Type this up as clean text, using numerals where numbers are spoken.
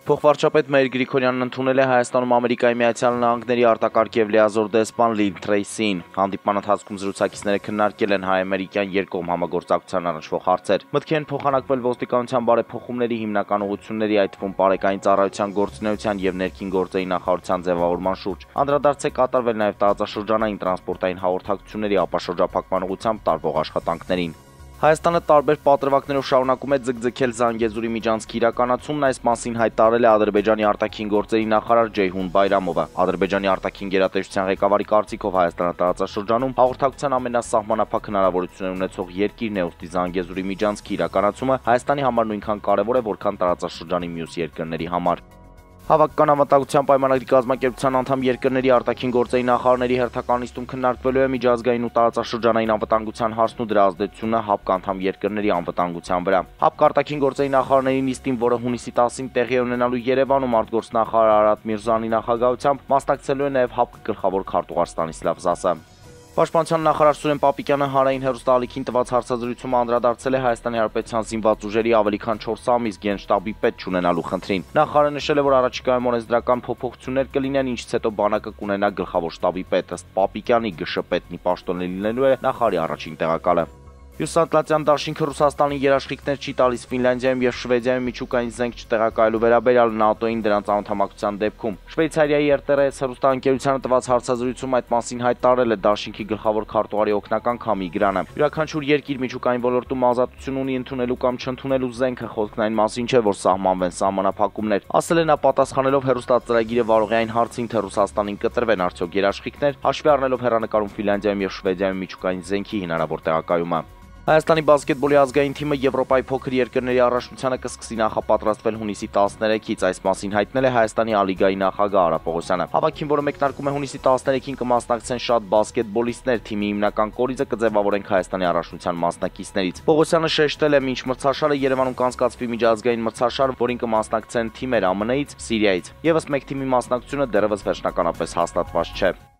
Փոխվարչապետ Մայր Գրիգորյանն ընդունել է Հայաստանում Ամերիկայի Միացյալ Նահանգների արտակարգ և լիազոր դեսպան Լին Թրեյսին։ Հանդիպման ընթացքում զրուցակիցները քննարկել են հայ-ամերիկյան երկկողմ համագործակցության առնչվող հարցեր։ Մտքի են փոխանակվել ոստիկանության բարեփոխումների հիմնական ուղղությունների, այդ թվում պարեկային ծառայության գործունեության և ներքին գործերի նախարարության ձևավորման շուրջ։ Անդրադարձ է կատարվել նաև տարածաշրջանային տրանսպորտային հաղորդակցությունների ապաշրջափակման ուղղությամբ տարվող աշխատանքներին։ Հայաստանը տարբեր պատրվակներով շարունակում է ձգձգել Զանգեզուրի միջանցքի իրականացումն, այս մասին հայտարարել է Ադրբեջանի արտաքին գործերի նախարար Ջեյհուն Բայրամովը։ Ադրբեջանի արտաքին գերատեսչության ղեկավարի կարծիքով Հայաստանը տարածաշրջանում հաղորդակցության ամենասահմանափակ հնարավորություններ ունեցող երկիրն է, ուստի Զանգեզուրի միջանցքի իրականացումը Հայաստանի համար նույնքան կարևոր է, որքան տարածաշրջանի մյուս երկրների համար։ Հավաքական անվտանգության պայմանագրի կազմակերպության անդամ երկրների արտաքին գործերի նախարարների հերթական նիստում քննարկվելու է միջազգային ու տարածաշրջանային անվտանգության հարցն ու դրա ազդեցությունը ՀԱՊԿ անդամ երկրների անվտանգության վրա։ ՀԱՊԿ արտաքին գործերի նախարարների նիստին, որը հունիսի 10-ին տեղի է ունենալու Երևանում արտգործնախարար Արադ Միրզոյանի նախագահությամբ, մասնակցելու է նաև ՀԱՊԿ գլխավոր քարտուղար Ստանիսլավ Զասը։ Պաշտպանության նախարար Սուրեն Պապիկյանը հանրային հեռուստաալիքին տված հարցազրույցում անդրադարձել է Հայաստանի Հանրապետության զինված ուժերի ավելի քան 4 ամիս գենշտաբի պետ չունենալու խնդրին։ Նախարարը նշել է, որ առաջիկայում օրենսդրական փոփոխություններ կլինեն, ինչից հետո բանակը կունենա գլխավոր շտաբի պետ, ըստ Պապիկյանի ԳՇ պետնի պաշտոնե լինելու է նախարարի առաջին տեղակալը։ Հյուսիսատլանտյան դաշինքը Ռուսաստանին երաշխիքներ չի տալիս Ֆինլանդիայում և Շվեդիայում միջուկային զենք չտեղակայելու վերաբերյալ ՆԱՏՕ-ին դրանց անդամակցության դեպքում։ Շվեյցարիայի RTRS հեռուստաընկերությանը տված հարցազրույցում այդ մասին հայտարարել է դաշինքի գլխավոր քարտուղարի օգնական Քամի Գրանը։ Յուրաքանչյուր երկիր միջուկային ոլորտում ազատություն ունի ընդունելու կամ չընդունելու զենքը, խոսքն այն մասին չէ, որ սահմանվեն սահմանափակումներ։ Ասել է նա, պատասխանելով հեռուստածրագիրը վարողի այն հարցին, թե Ռուսաստանին կտրվեն արդյոք երաշխիքներ, հաշվի առնելով հեռանկարում Ֆինլանդիայում և Շվեդիայում միջուկային զենքի հնարավոր տեղակայումը։ Հայաստանի բասկետբոլի ազգային թիմը Եվրոպայի փոքր երկրների առաջնությանը կսկսի նախապատրաստվել հունիսի 13-ից, այս մասին հայտնել է Հայաստանի ալիգայի նախագահ Արա Պողոսյանը։ Հավաքին, որը մեկնարկում է հունիսի 13-ին, կմասնակցեն շատ բասկետբոլիստներ, թիմի հիմնական կորիզը կձևավորենք Հայաստանի առաջնության մասնակիցներից։ Պողոսյանը շեշտել է, մինչ մրցաշարը Երևանում կանցկացվի միջազգային մրցաշար, որին կմասնակցեն թիմեր ԱՄՆ-ից, Սիրիայից։ Եվս մեկ թիմի մասնակցությունը դեռևս վերջնականապես հաստատված չէ։